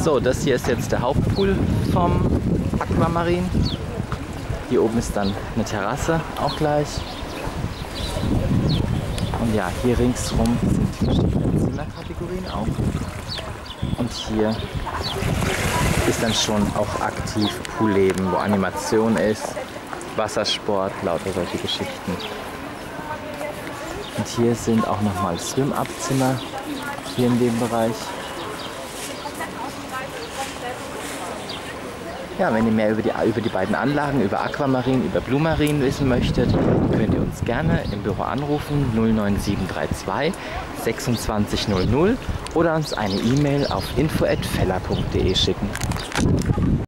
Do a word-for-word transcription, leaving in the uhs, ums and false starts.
So, das hier ist jetzt der Hauptpool vom Aquamarin. Hier oben ist dann eine Terrasse, auch gleich. Und ja, hier ringsrum sind die verschiedenen Zimmerkategorien auch. Und hier ist dann schon auch aktiv Poolleben, wo Animation ist, Wassersport, lauter solche Geschichten. Und hier sind auch nochmal Swim-Up-Zimmer, hier in dem Bereich. Ja, wenn ihr mehr über die, über die beiden Anlagen, über Aquamarin, über Blue Marine wissen möchtet, könnt ihr uns gerne im Büro anrufen null neun sieben drei zwei sechsundzwanzig null null oder uns eine E-Mail auf info at feller punkt de schicken.